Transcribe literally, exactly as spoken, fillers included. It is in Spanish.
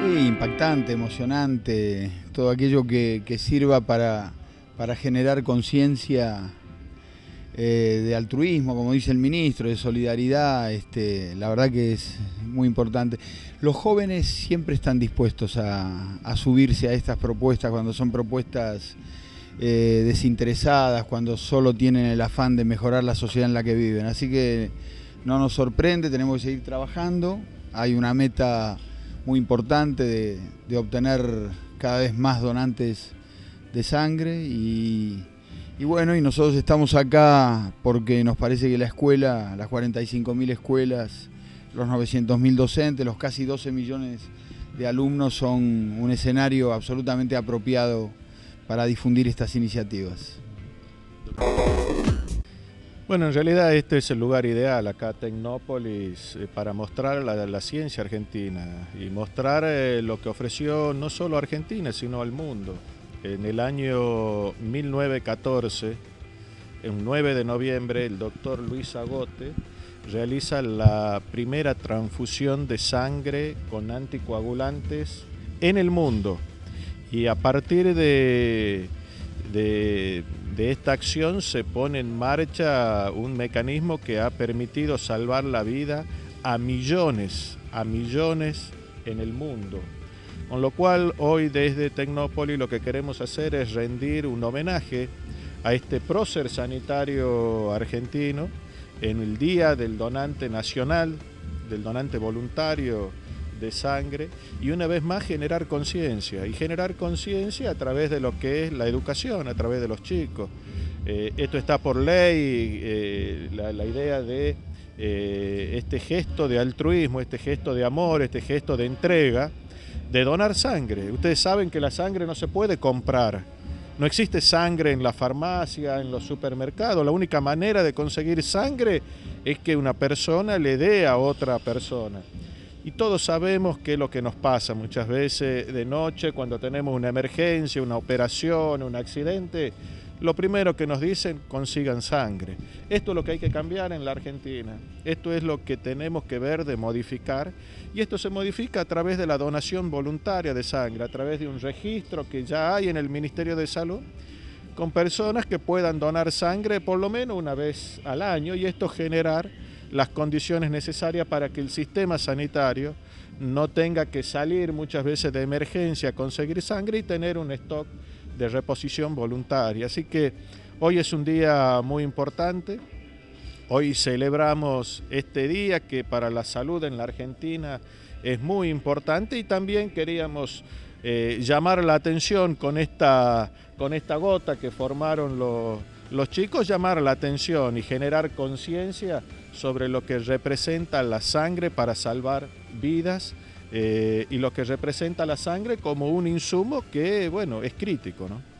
Sí, impactante, emocionante, todo aquello que, que sirva para, para generar conciencia eh, de altruismo, como dice el ministro, de solidaridad, este, la verdad que es muy importante. Los jóvenes siempre están dispuestos a, a subirse a estas propuestas cuando son propuestas eh, desinteresadas, cuando solo tienen el afán de mejorar la sociedad en la que viven. Así que no nos sorprende, tenemos que seguir trabajando. Hay una meta muy importante de, de obtener cada vez más donantes de sangre y, y bueno, y nosotros estamos acá porque nos parece que la escuela, las cuarenta y cinco mil escuelas, los novecientos mil docentes, los casi doce millones de alumnos son un escenario absolutamente apropiado para difundir estas iniciativas. Bueno, en realidad este es el lugar ideal acá, Tecnópolis, eh, para mostrar la, la ciencia argentina y mostrar eh, lo que ofreció no solo a Argentina, sino al mundo. En el año mil novecientos catorce, el nueve de noviembre, el doctor Luis Agote realiza la primera transfusión de sangre con anticoagulantes en el mundo. Y a partir de, de, de esta acción se pone en marcha un mecanismo que ha permitido salvar la vida a millones, a millones en el mundo. Con lo cual hoy desde Tecnópolis lo que queremos hacer es rendir un homenaje a este prócer sanitario argentino en el Día del Donante Nacional, del donante voluntario de sangre, y una vez más generar conciencia, y generar conciencia a través de lo que es la educación, a través de los chicos. Eh, esto está por ley, eh, la, la idea de eh, este gesto de altruismo, este gesto de amor, este gesto de entrega, de donar sangre. Ustedes saben que la sangre no se puede comprar, no existe sangre en la farmacia, en los supermercados. La única manera de conseguir sangre es que una persona le dé a otra persona. Y todos sabemos qué es lo que nos pasa muchas veces de noche cuando tenemos una emergencia, una operación, un accidente. Lo primero que nos dicen, consigan sangre. Esto es lo que hay que cambiar en la Argentina. Esto es lo que tenemos que ver de modificar. Y esto se modifica a través de la donación voluntaria de sangre, a través de un registro que ya hay en el Ministerio de Salud, con personas que puedan donar sangre por lo menos una vez al año, y esto generar las condiciones necesarias para que el sistema sanitario no tenga que salir muchas veces de emergencia a conseguir sangre y tener un stock de reposición voluntaria. Así que hoy es un día muy importante. Hoy celebramos este día que para la salud en la Argentina es muy importante, y también queríamos eh, llamar la atención con esta, con esta gota que formaron los, los chicos, llamar la atención y generar conciencia sobre lo que representa la sangre para salvar vidas eh, y lo que representa la sangre como un insumo que, bueno, es crítico, ¿no?